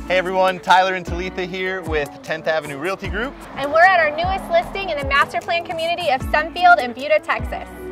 Hey everyone, Tyler and Talitha here with 10th Avenue Realty Group. And we're at our newest listing in the master plan community of Sunfield in Buda, Texas.